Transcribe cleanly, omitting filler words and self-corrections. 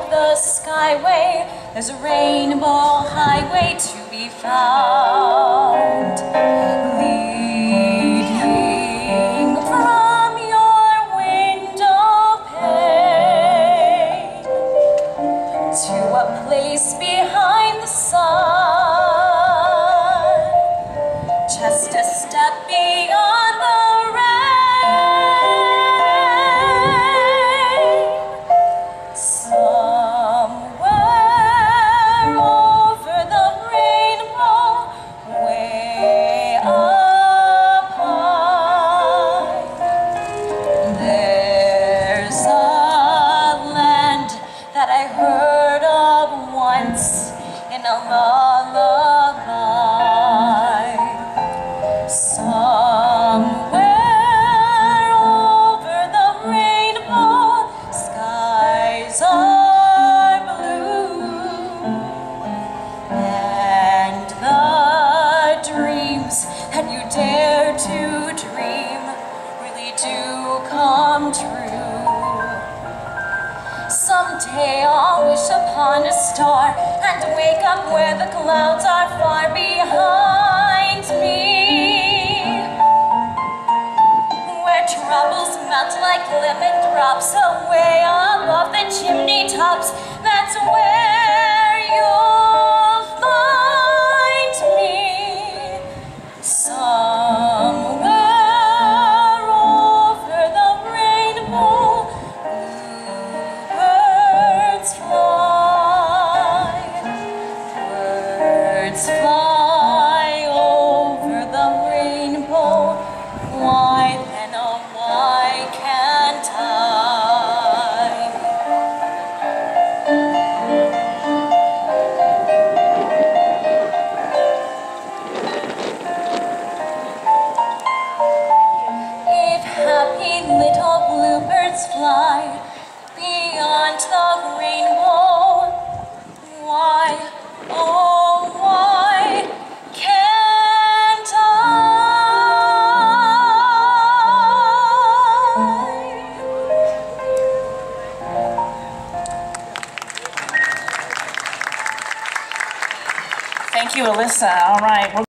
the skyway, there's a rainbow highway to be found, leading from your window pane to a place behind the sun, just a step beyond the in a lullaby. Somewhere over the rainbow, skies are blue, and the dreams that you dare to dream really do come true. Someday I'll wish upon a star and wake up where the clouds are far behind me, where troubles melt like lemon drops away above the chimney tops. That's where you'll find me. Somewhere over the rainbow, birds fly over the rainbow. Why then, oh why can't I? If happy little bluebirds fly beyond the rainbow, why, oh why can't I? Thank you, Alyssa. All right.